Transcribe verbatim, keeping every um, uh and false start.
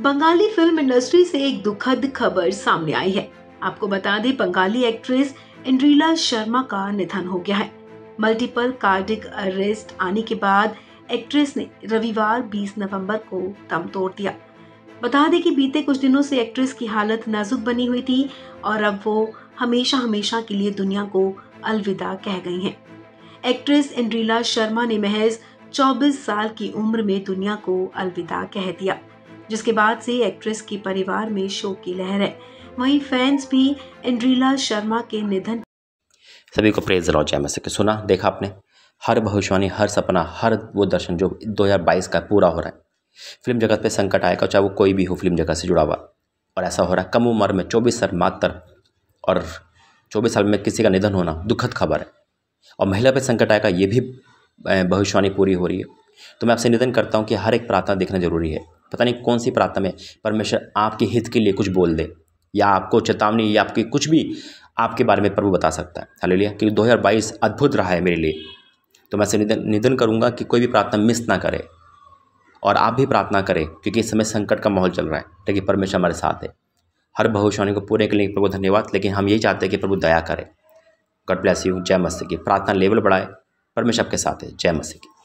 Bengali film industry से एक दुखद खबर सामने आई है। आपको बता दें, बंगाली एक्ट्रेस इंद्रिला शर्मा का निधन हो गया है। मल्टीपल कार्डिक अरेस्ट आने के बाद एक्ट्रेस ने रविवार बीस नवंबर को दम तोड़ दिया। बता दें कि बीते कुछ दिनों से एक्ट्रेस की हालत नाजुक बनी हुई थी और अब वो हमेशा हमेशा के लिए दुनिया को अलविदा कह गई हैं। एक्ट्रेस इंद्रिला शर्मा ने महज चौबीस साल की उम्र में दुनिया को अलविदा कह दिया, जिसके बाद से एक्ट्रेस के परिवार में शोक की लहर है। वहीं फैंस भी इंद्रिला शर्मा के निधन। सभी को प्रेज लॉर्ड जय मसीह। सुना, देखा आपने, हर भविष्यवाणी, हर सपना, हर वो दर्शन जो दो हज़ार बाईस का पूरा हो रहा है। फिल्म जगत पे संकट आएगा, चाहे वो कोई भी हो फिल्म जगत से जुड़ा हुआ, और ऐसा हो रहा है। कम उम्र में चौबीस साल मात्र, और चौबीस साल में किसी का निधन होना दुखद खबर है। और महिला पे संकट आएगा, ये भी भविष्यवाणी पूरी हो रही है। तो मैं आपसे निवेदन करता हूँ कि हर एक प्रार्थना देखना जरूरी है। पता नहीं कौन सी प्रार्थना में परमेश्वर आपके हित के लिए कुछ बोल दे, या आपको चेतावनी, या आपकी कुछ भी आपके बारे में प्रभु बता सकता है। हालेलुया। कि दो हज़ार बाईस अद्भुत रहा है मेरे लिए। तो मैं से निवेदन करूंगा कि कोई भी प्रार्थना मिस ना करे, और आप भी प्रार्थना करें, क्योंकि इस समय संकट का माहौल चल रहा है, लेकिन परमेश्वर हमारे साथ है। हर भविष्यवाणी को पूरे के लिए प्रभु धन्यवाद। लेकिन हम यही चाहते हैं कि प्रभु दया करे। God bless you. जय मसीह की। प्रार्थना लेवल बढ़ाए, परमेश्वर आपके साथ है। जय मसीह की।